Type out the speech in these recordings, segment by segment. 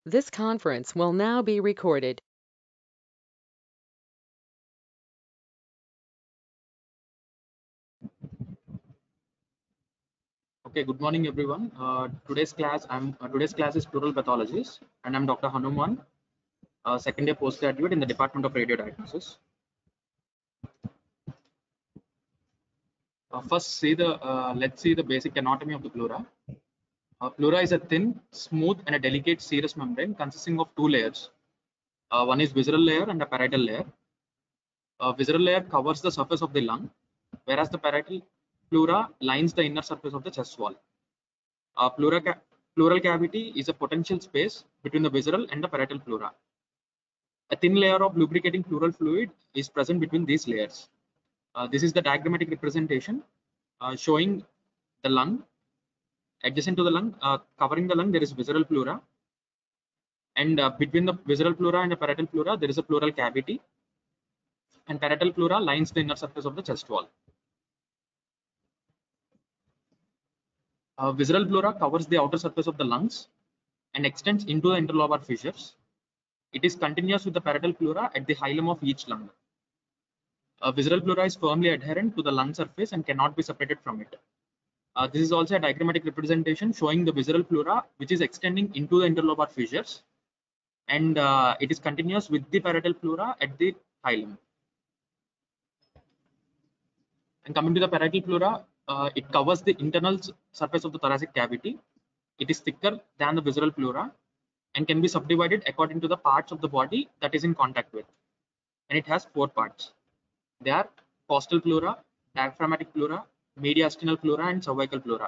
This conference will now be recorded. Okay, good morning, everyone. Today's class is pleural pathologies, and I'm Dr. Hanuman, second year postgraduate in the Department of Radiodiagnosis. Let's see the basic anatomy of the pleura. Pleura is a thin, smooth, and a delicate serous membrane consisting of two layers. One is visceral layer and a parietal layer. Visceral layer covers the surface of the lung, whereas the parietal pleura lines the inner surface of the chest wall. Pleural cavity is a potential space between the visceral and the parietal pleura. A thin layer of lubricating pleural fluid is present between these layers. This is the diagrammatic representation showing the lung. Adjacent to the lung, covering the lung, there is visceral pleura. And between the visceral pleura and the parietal pleura, there is a pleural cavity. And parietal pleura lines the inner surface of the chest wall. Visceral pleura covers the outer surface of the lungs and extends into the interlobar fissures. It is continuous with the parietal pleura at the hilum of each lung. Visceral pleura is firmly adherent to the lung surface and cannot be separated from it. This is also a diagrammatic representation showing the visceral pleura, which is extending into the interlobar fissures, and it is continuous with the parietal pleura at the hilum. And coming to the parietal pleura, it covers the internal surface of the thoracic cavity. It is thicker than the visceral pleura and can be subdivided according to the parts of the body that is in contact with. And it has four parts. They are costal pleura, diaphragmatic pleura, mediastinal pleura, and cervical pleura.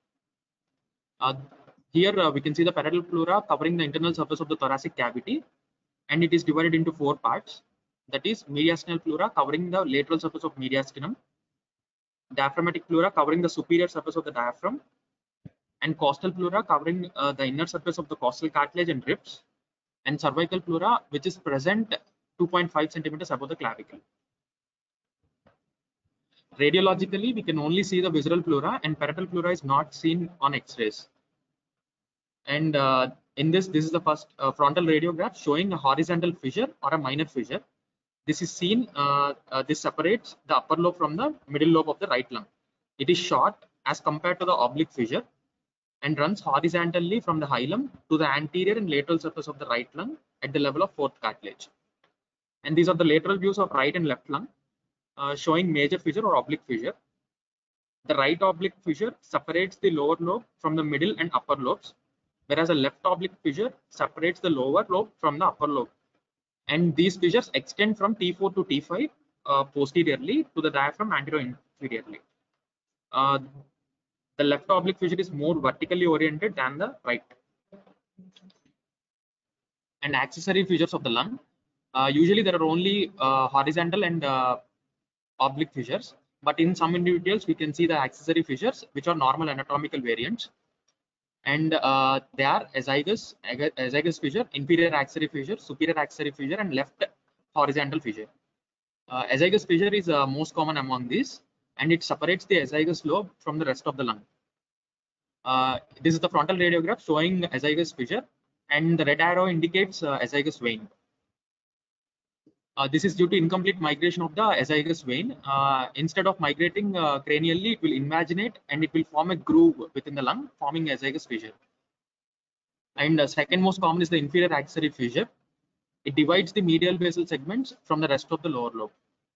Here we can see the parietal pleura covering the internal surface of the thoracic cavity, and it is divided into four parts. That is mediastinal pleura covering the lateral surface of mediastinum, diaphragmatic pleura covering the superior surface of the diaphragm, and costal pleura covering the inner surface of the costal cartilage and ribs, and cervical pleura which is present 2.5 centimeters above the clavicle. Radiologically, we can only see the visceral pleura, and parietal pleura is not seen on X-rays. And this is the first frontal radiograph showing a horizontal fissure or a minor fissure. This is seen, this separates the upper lobe from the middle lobe of the right lung. It is short as compared to the oblique fissure and runs horizontally from the hilum to the anterior and lateral surface of the right lung at the level of fourth cartilage. And these are the lateral views of right and left lung showing major fissure or oblique fissure. The right oblique fissure separates the lower lobe from the middle and upper lobes, whereas a left oblique fissure separates the lower lobe from the upper lobe. And these fissures extend from T4 to T5 posteriorly to the diaphragm anterior-inferiorly. The left oblique fissure is more vertically oriented than the right. And accessory fissures of the lung, usually there are only horizontal and oblique fissures, but in some individuals we can see the accessory fissures, which are normal anatomical variants. And they are azygous fissure, inferior axillary fissure, superior axillary fissure, and left horizontal fissure. Azygous fissure is most common among these, and it separates the azygous lobe from the rest of the lung. This is the frontal radiograph showing azygous fissure, and the red arrow indicates azygous vein. This is due to incomplete migration of the azygous vein. Instead of migrating cranially, it will invaginate and it will form a groove within the lung, forming azygous fissure. And second most common is the inferior axillary fissure. It divides the medial basal segments from the rest of the lower lobe.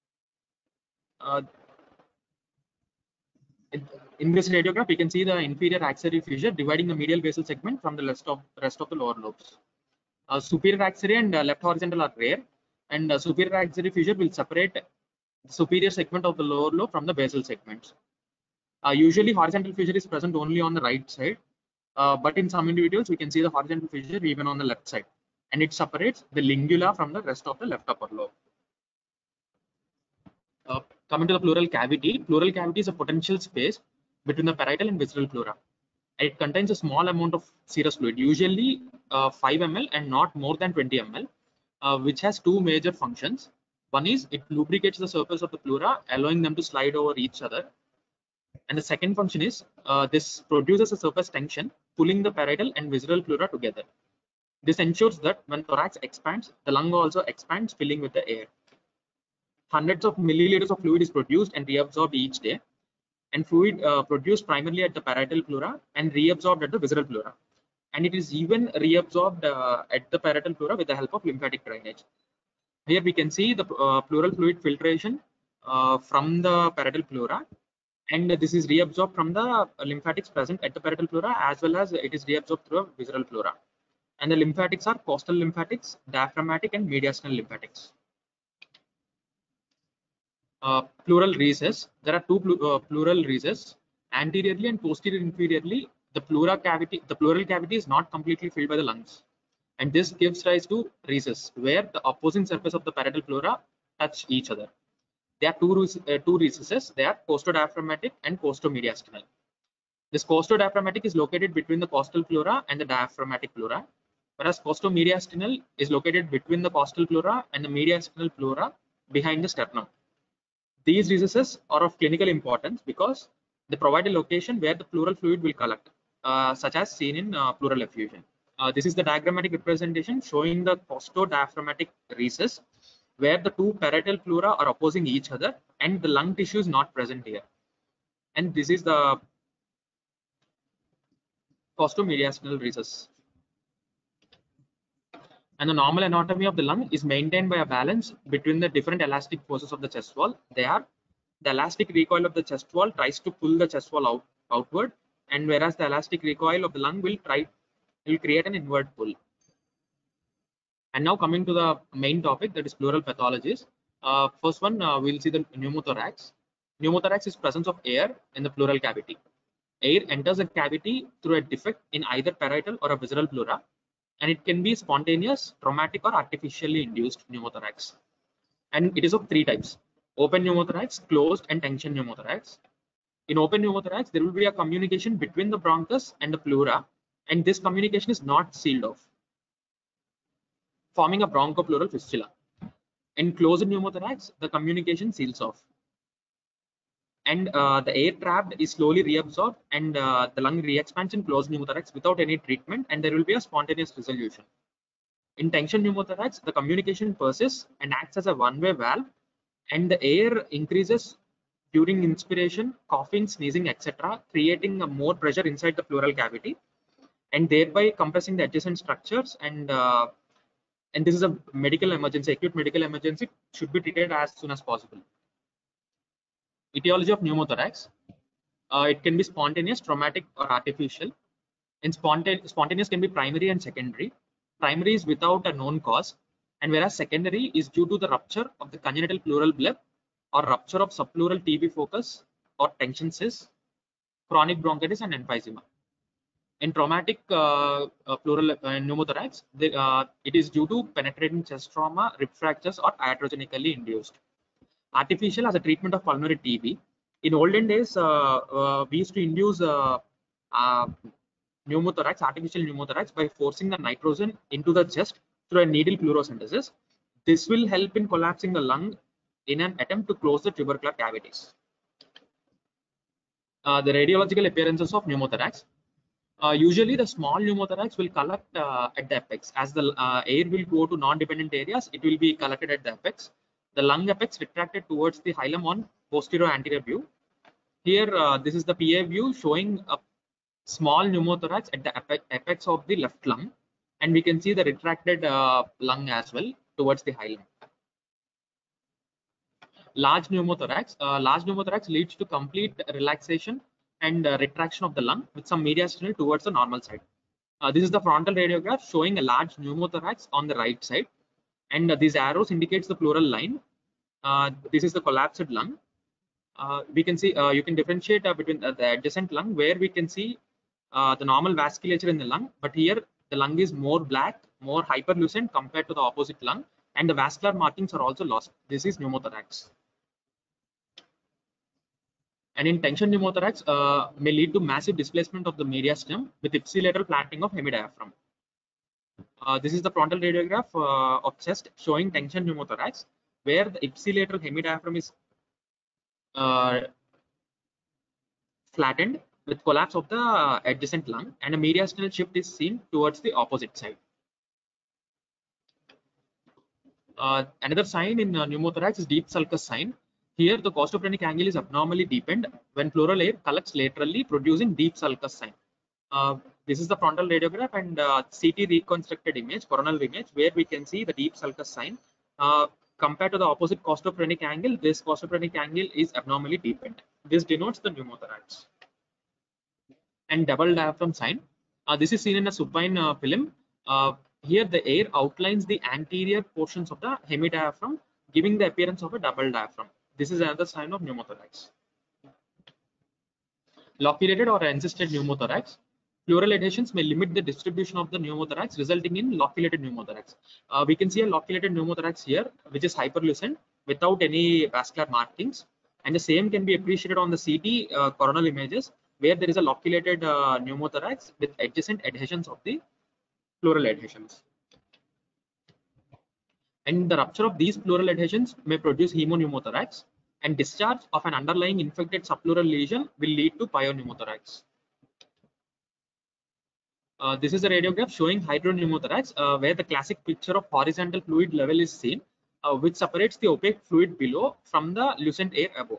In this radiograph, you can see the inferior axillary fissure dividing the medial basal segment from the rest of the lower lobes. Superior axillary and left horizontal are rare, and superior axillary fissure will separate the superior segment of the lower lobe from the basal segments. Usually, horizontal fissure is present only on the right side, but in some individuals, we can see the horizontal fissure even on the left side, and it separates the lingula from the rest of the left upper lobe. Coming to the pleural cavity is a potential space between the parietal and visceral pleura. It contains a small amount of serous fluid, usually 5 ml and not more than 20 ml, which has two major functions. One is it lubricates the surface of the pleura, allowing them to slide over each other. And the second function is this produces a surface tension, pulling the parietal and visceral pleura together. This ensures that when thorax expands, the lung also expands, filling with the air. Hundreds of milliliters of fluid is produced and reabsorbed each day, and fluid produced primarily at the parietal pleura and reabsorbed at the visceral pleura. And it is even reabsorbed at the parietal pleura with the help of lymphatic drainage. Here we can see the pleural fluid filtration from the parietal pleura, and this is reabsorbed from the lymphatics present at the parietal pleura, as well as it is reabsorbed through a visceral pleura. And the lymphatics are costal lymphatics, diaphragmatic, and mediastinal lymphatics. Pleural recess. There are two pleural recesses, anteriorly and posterior inferiorly. The pleural cavity is not completely filled by the lungs, and this gives rise to recess where the opposing surface of the parietal pleura touch each other. There are two recesses. They are costodiaphragmatic and costomediastinal. This costodiaphragmatic is located between the costal pleura and the diaphragmatic pleura, whereas costomediastinal is located between the costal pleura and the mediastinal pleura behind the sternum. These recesses are of clinical importance because they provide a location where the pleural fluid will collect, such as seen in pleural effusion. This is the diagrammatic representation showing the costodiaphragmatic recess where the two parietal pleura are opposing each other and the lung tissue is not present here. And this is the costomediastinal recess. And the normal anatomy of the lung is maintained by a balance between the different elastic forces of the chest wall. They are the elastic recoil of the chest wall tries to pull the chest wall outward, and whereas the elastic recoil of the lung will create an inward pull. And now coming to the main topic, that is pleural pathologies. First one, we'll see the pneumothorax. Pneumothorax is presence of air in the pleural cavity. Air enters a cavity through a defect in either parietal or a visceral pleura, and it can be spontaneous, traumatic, or artificially induced pneumothorax. And it is of three types: open pneumothorax, closed, and tension pneumothorax. In open pneumothorax, there will be a communication between the bronchus and the pleura, and this communication is not sealed off, forming a bronchopleural fistula. In closed pneumothorax, the communication seals off, and the air trapped is slowly reabsorbed, and the lung re-expands in closed pneumothorax without any treatment, and there will be a spontaneous resolution. In tension pneumothorax, the communication persists and acts as a one-way valve, and the air increases during inspiration, coughing, sneezing, etc., creating more pressure inside the pleural cavity, and thereby compressing the adjacent structures. And this is a medical emergency, acute medical emergency, should be treated as soon as possible. Etiology of pneumothorax. It can be spontaneous, traumatic, or artificial. In spontaneous can be primary and secondary. Primary is without a known cause, and whereas secondary is due to the rupture of the congenital pleural bleb or rupture of subpleural TB focus or tension cyst, chronic bronchitis, and emphysema. In traumatic pleural pneumothorax, it is due to penetrating chest trauma, rib fractures, or iatrogenically induced. Artificial as a treatment of pulmonary TB. In olden days, we used to induce pneumothorax, artificial pneumothorax, by forcing the nitrogen into the chest through a needle pleurosynthesis. This will help in collapsing the lung in an attempt to close the tubercular cavities. The radiological appearances of pneumothorax. Usually the small pneumothorax will collect at the apex. As the air will go to non-dependent areas, it will be collected at the apex. The lung apex retracted towards the hilum on posterior anterior view. Here, this is the PA view showing a small pneumothorax at the apex of the left lung, and we can see the retracted lung as well towards the hilum. Large pneumothorax leads to complete relaxation and retraction of the lung with some mediastinal towards the normal side. This is the frontal radiograph showing a large pneumothorax on the right side, and these arrows indicates the pleural line. This is the collapsed lung. We can see you can differentiate between the adjacent lung, where we can see the normal vasculature in the lung, but here the lung is more black, more hyperlucent compared to the opposite lung, and the vascular markings are also lost. This is pneumothorax. And in tension pneumothorax may lead to massive displacement of the mediastinum with ipsilateral flattening of hemidiaphragm. This is the frontal radiograph of chest showing tension pneumothorax, where the ipsilateral hemidiaphragm is flattened with collapse of the adjacent lung, and a mediastinal shift is seen towards the opposite side. Another sign in pneumothorax is deep sulcus sign. Here, the costophrenic angle is abnormally deepened when pleural air collects laterally, producing deep sulcus sign. This is the frontal radiograph and CT reconstructed image, coronal image, where we can see the deep sulcus sign. Compared to the opposite costophrenic angle, this costophrenic angle is abnormally deepened. This denotes the pneumothorax. And double diaphragm sign. This is seen in a supine film. Here, the air outlines the anterior portions of the hemidiaphragm, giving the appearance of a double diaphragm. This is another sign of pneumothorax. Loculated or encysted pneumothorax. Pleural adhesions may limit the distribution of the pneumothorax, resulting in loculated pneumothorax. We can see a loculated pneumothorax here, which is hyperlucent without any vascular markings. And the same can be appreciated on the CT coronal images, where there is a loculated pneumothorax with adjacent adhesions of the pleural adhesions. And the rupture of these pleural adhesions may produce hemopneumothorax, and discharge of an underlying infected subpleural lesion will lead to pyoneumothorax. This is a radiograph showing hydropneumothorax, where the classic picture of horizontal fluid level is seen, which separates the opaque fluid below from the lucent air above.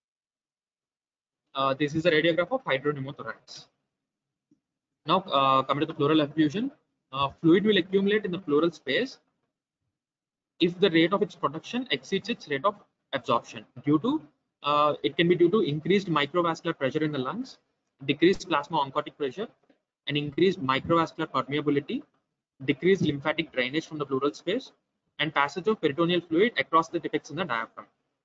This is a radiograph of hydropneumothorax. Now, coming to the pleural effusion, fluid will accumulate in the pleural space if the rate of its production exceeds its rate of absorption. It can be due to increased microvascular pressure in the lungs, decreased plasma oncotic pressure, and increased microvascular permeability, decreased lymphatic drainage from the pleural space, and passage of peritoneal fluid across the defects in the diaphragm.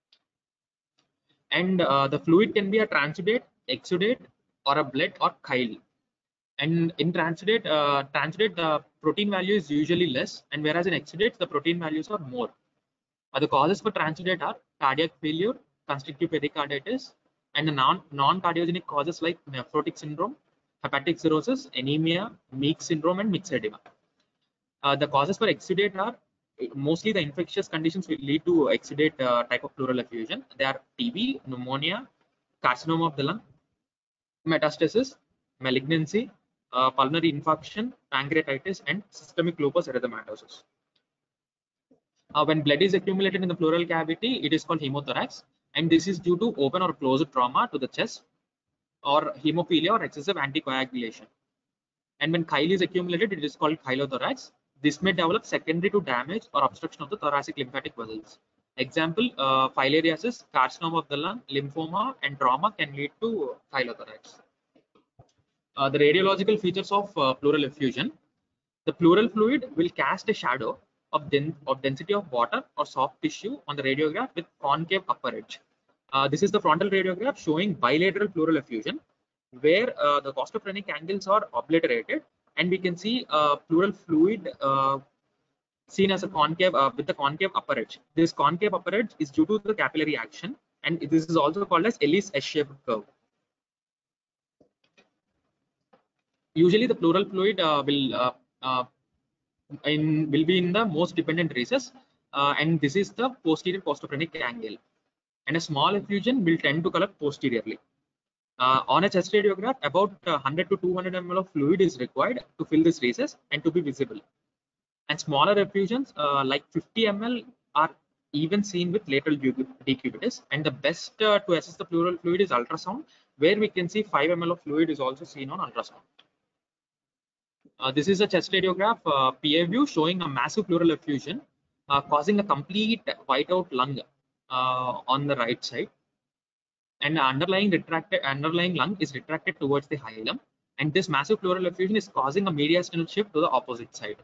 And the fluid can be a transudate, exudate, or a blood or chyle. And in transudate, the protein value is usually less, and whereas in exudate, the protein values are more. The causes for transudate are cardiac failure, constrictive pericarditis, and the non-cardiogenic causes like nephrotic syndrome, hepatic cirrhosis, anemia, Meeks syndrome, and mixed edema. The causes for exudate are mostly the infectious conditions will lead to exudate type of pleural effusion. They are TB, pneumonia, carcinoma of the lung, metastasis, malignancy, pulmonary infarction, pancreatitis, and systemic lupus erythematosus. When blood is accumulated in the pleural cavity, it is called hemothorax, and this is due to open or closed trauma to the chest, or hemophilia or excessive anticoagulation. And when chyle is accumulated, it is called chylothorax. This may develop secondary to damage or obstruction of the thoracic lymphatic vessels. Example, filariasis, carcinoma of the lung, lymphoma, and trauma can lead to chylothorax. The radiological features of pleural effusion. The pleural fluid will cast a shadow of density of water or soft tissue on the radiograph with concave upper edge. This is the frontal radiograph showing bilateral pleural effusion, where the costophrenic angles are obliterated, and we can see pleural fluid seen as a concave with the concave upper edge. This concave upper edge is due to the capillary action, and this is also called as Ellis S-shaped curve. Usually, the pleural fluid will be in the most dependent recess, and this is the posterior costophrenic angle. And a small effusion will tend to collect posteriorly. On a chest radiograph, about 100 to 200 ml of fluid is required to fill this recess and to be visible. And smaller effusions like 50 ml are even seen with lateral decubitus. And the best to assess the pleural fluid is ultrasound, where we can see 5 ml of fluid is also seen on ultrasound. This is a chest radiograph PA view showing a massive pleural effusion causing a complete whiteout lung on the right side, and the underlying lung is retracted towards the hilum, and this massive pleural effusion is causing a mediastinal shift to the opposite side.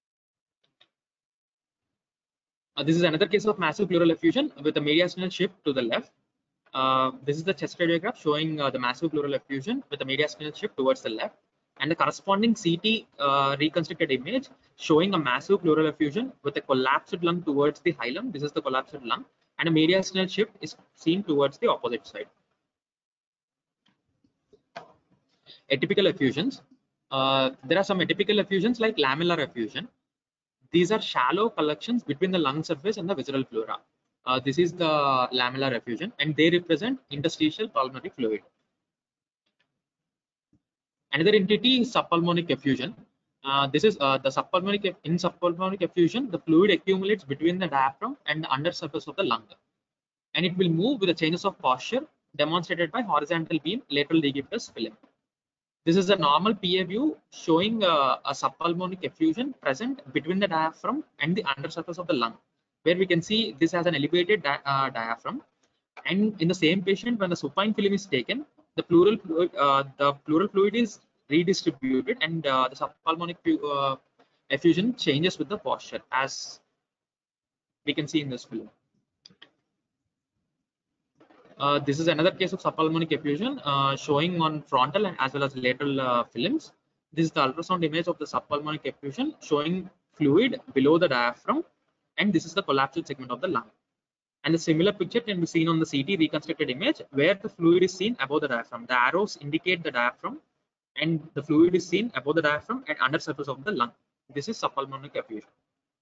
This is another case of massive pleural effusion with a mediastinal shift to the left. This is the chest radiograph showing the massive pleural effusion with a mediastinal shift towards the left, and the corresponding CT reconstructed image showing a massive pleural effusion with a collapsed lung towards the hilum. This is the collapsed lung, and a mediastinal shift is seen towards the opposite side. Atypical effusions. There are some atypical effusions like lamellar effusion. These are shallow collections between the lung surface and the visceral pleura. This is the lamellar effusion, and they represent interstitial pulmonary fluid. Another entity is subpulmonic effusion. This is the subpulmonic. In subpulmonic effusion, the fluid accumulates between the diaphragm and the undersurface of the lung, and it will move with the changes of posture demonstrated by horizontal beam lateral decubitus film. This is a normal PA view showing a subpulmonic effusion present between the diaphragm and the undersurface of the lung, where we can see this has an elevated diaphragm. And in the same patient, when the supine film is taken, the pleural fluid is redistributed, and the subpulmonic effusion changes with the posture, as we can see in this film. This is another case of subpulmonic effusion showing on frontal and as well as lateral films. This is the ultrasound image of the subpulmonic effusion showing fluid below the diaphragm, and this is the collapsed segment of the lung. And the similar picture can be seen on the CT reconstructed image where the fluid is seen above the diaphragm. The arrows indicate the diaphragm, and the fluid is seen above the diaphragm and under surface of the lung. This is subpulmonic effusion.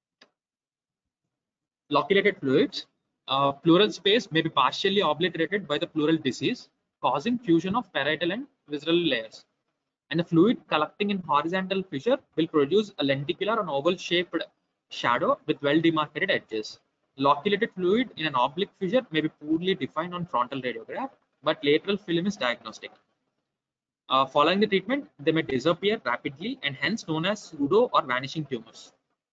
Loculated fluids. Pleural space may be partially obliterated by the pleural disease, causing fusion of parietal and visceral layers. And the fluid collecting in horizontal fissure will produce a lenticular and oval-shaped shadow with well-demarcated edges. Loculated fluid in an oblique fissure may be poorly defined on frontal radiograph, but lateral film is diagnostic. Following the treatment, they may disappear rapidly and hence known as pseudo or vanishing tumors.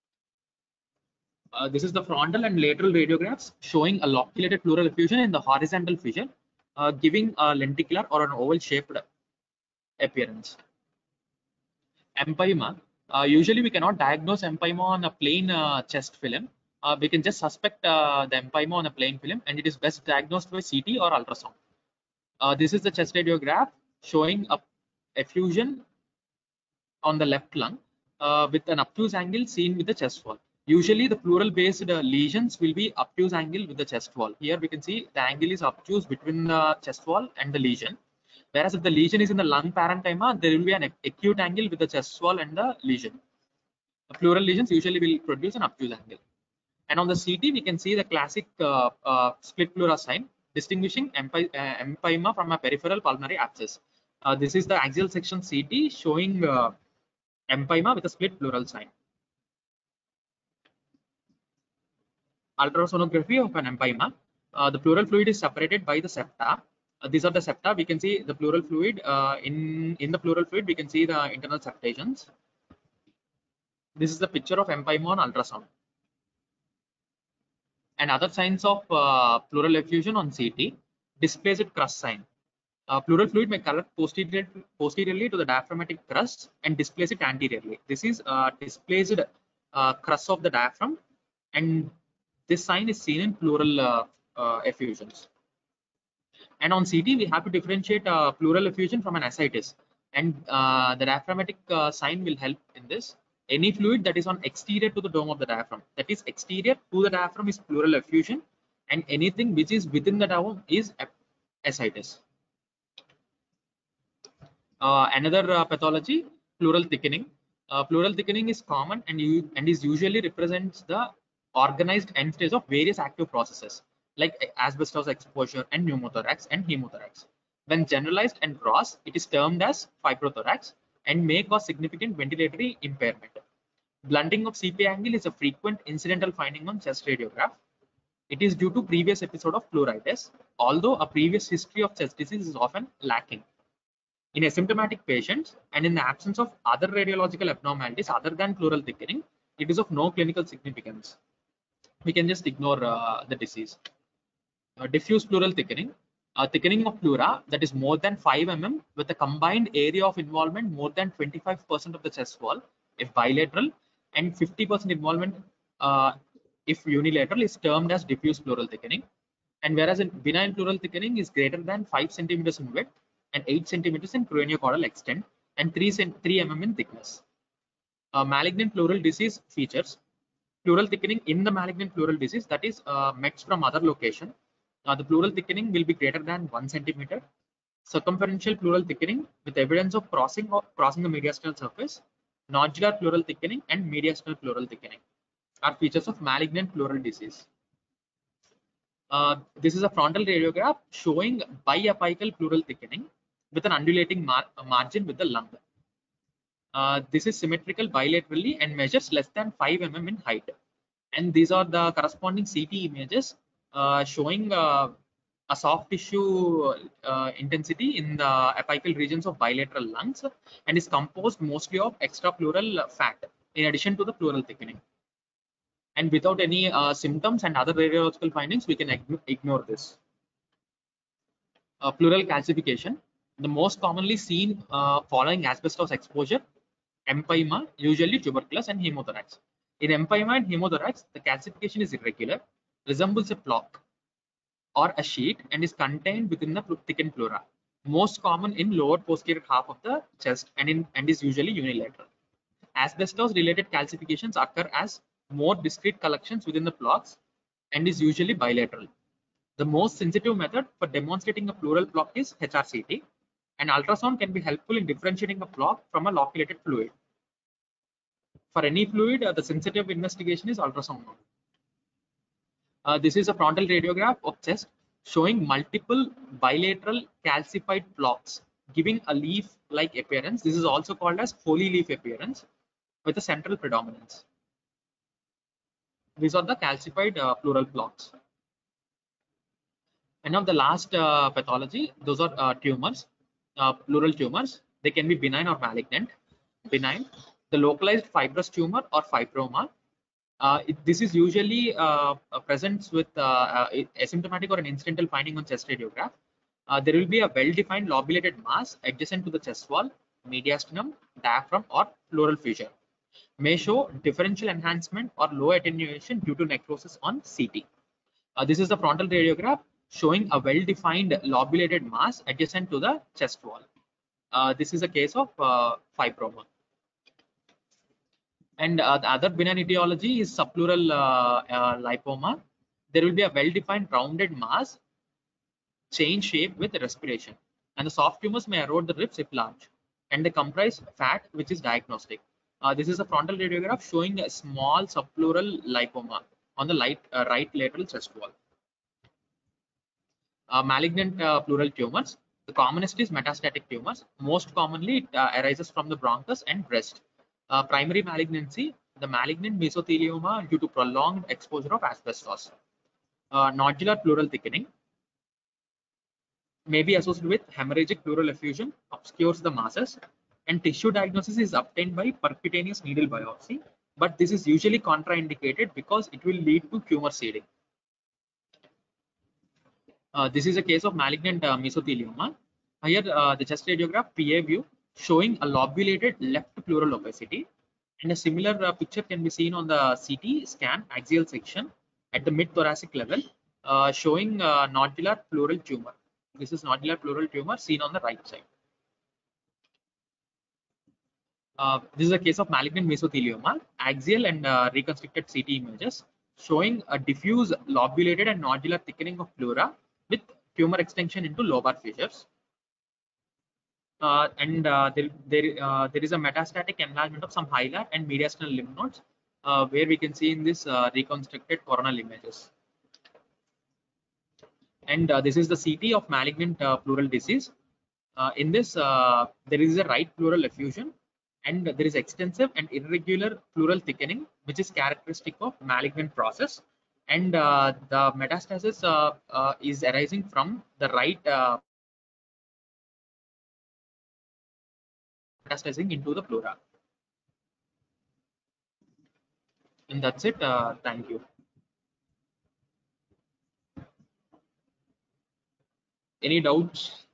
This is the frontal and lateral radiographs showing a loculated pleural effusion in the horizontal fissure, giving a lenticular or an oval-shaped appearance. Empyema. Usually we cannot diagnose empyema on a plain chest film. We can just suspect the empyema on a plain film, and it is best diagnosed by CT or ultrasound. This is the chest radiograph showing a effusion on the left lung with an obtuse angle seen with the chest wall. Usually the pleural based lesions will be obtuse angle with the chest wall. Here we can see the angle is obtuse between the chest wall and the lesion. Whereas if the lesion is in the lung parenchyma, there will be an acute angle with the chest wall and the lesion. The pleural lesions usually will produce an obtuse angle. And on the CT, we can see the classic split pleura sign, distinguishing empyema from a peripheral pulmonary abscess. This is the axial section CT showing empyema with a split pleural sign. Ultrasonography of an empyema. The pleural fluid is separated by the septa. These are the septa. We can see the pleural fluid. In the pleural fluid, we can see the internal septations. This is the picture of empyema on ultrasound. And other signs of pleural effusion on CT. Displaced crust sign. Pleural fluid may collect posteriorly to the diaphragmatic crust and displace it anteriorly. This is displaced crust of the diaphragm, and this sign is seen in pleural effusions. And on CT, we have to differentiate pleural effusion from an ascites, and the diaphragmatic sign will help in this. Any fluid that is on exterior to the dome of the diaphragm, that is exterior to the diaphragm, is pleural effusion, and anything which is within the dome is ascites. Another pathology, pleural thickening. Pleural thickening is common and is usually represents the organized end stage of various active processes like asbestos exposure and pneumothorax and hemothorax. When generalized and gross, it is termed as fibrothorax and may cause significant ventilatory impairment. Blunting of CP angle is a frequent incidental finding on chest radiograph. It is due to previous episode of pleuritis, although a previous history of chest disease is often lacking. In asymptomatic patients and in the absence of other radiological abnormalities other than pleural thickening, it is of no clinical significance. We can just ignore the disease. Diffuse pleural thickening. Thickening of pleura that is more than 5 mm with a combined area of involvement more than 25% of the chest wall if bilateral, and 50% involvement if unilateral is termed as diffuse pleural thickening. And whereas in benign pleural thickening is greater than 5 centimeters in width and 8 centimeters in craniocaudal extent and 3 mm in thickness. Malignant pleural disease features. Pleural thickening in the malignant pleural disease, that is mets from other location. The pleural thickening will be greater than 1 centimeter. Circumferential pleural thickening with evidence of crossing the mediastinal surface. Nodular pleural thickening and mediastinal pleural thickening are features of malignant pleural disease. This is a frontal radiograph showing biapical pleural thickening with an undulating margin with the lung. This is symmetrical bilaterally and measures less than 5 mm in height. And these are the corresponding CT images showing a soft tissue intensity in the apical regions of bilateral lungs and is composed mostly of extrapleural fat in addition to the pleural thickening. And without any symptoms and other radiological findings, we can ignore this. Pleural calcification, the most commonly seen following asbestos exposure, empyema, usually tuberculous, and hemothorax. In empyema and hemothorax, the calcification is irregular, resembles a plaque or a sheet, and is contained within the thickened pleura. Most common in lower posterior half of the chest and is usually unilateral. Asbestos-related calcifications occur as more discrete collections within the plaques and is usually bilateral. The most sensitive method for demonstrating a pleural plaque is HRCT, and ultrasound can be helpful in differentiating a plaque from a loculated fluid. For any fluid, the sensitive investigation is ultrasound. This is a frontal radiograph of chest showing multiple bilateral calcified plaques, giving a leaf-like appearance. This is also called as holy leaf appearance with a central predominance. These are the calcified pleural plaques. And now the last pathology, those are tumors, pleural tumors. They can be benign or malignant. Benign, the localized fibrous tumor or fibroma. This is usually presents with asymptomatic or an incidental finding on chest radiograph. There will be a well-defined lobulated mass adjacent to the chest wall, mediastinum, diaphragm, or pleural fissure. May show differential enhancement or low attenuation due to necrosis on CT. This is the frontal radiograph showing a well-defined lobulated mass adjacent to the chest wall. This is a case of fibroma. And the other benign etiology is subpleural lipoma. There will be a well-defined rounded mass, change shape with respiration. And the soft tumors may erode the ribs if large. And they comprise fat, which is diagnostic. This is a frontal radiograph showing a small subpleural lipoma on the right lateral chest wall. Malignant pleural tumors. The commonest is metastatic tumors. Most commonly, it arises from the bronchus and breast. Primary malignancy, the malignant mesothelioma due to prolonged exposure of asbestos. Nodular pleural thickening may be associated with hemorrhagic pleural effusion, obscures the masses, and tissue diagnosis is obtained by percutaneous needle biopsy, but this is usually contraindicated because it will lead to tumor seeding. This is a case of malignant mesothelioma. Here, the chest radiograph PA view showing a lobulated left pleural opacity, and a similar picture can be seen on the CT scan axial section at the mid-thoracic level, showing nodular pleural tumor. This is nodular pleural tumor seen on the right side. This is a case of malignant mesothelioma, axial and reconstructed CT images showing a diffuse lobulated and nodular thickening of pleura with tumor extension into lobar fissures. There is a metastatic enlargement of some hilar and mediastinal lymph nodes, where we can see in this reconstructed coronal images. And this is the CT of malignant pleural disease. In this, there is a right pleural effusion, and there is extensive and irregular pleural thickening, which is characteristic of malignant process. And the metastasis is arising from the right metastasizing into the pleura. And that's it. Thank you. Any doubts?